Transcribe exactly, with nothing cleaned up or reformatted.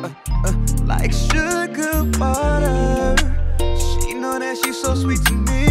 uh, uh, like sugar water. She know that she's so sweet to me.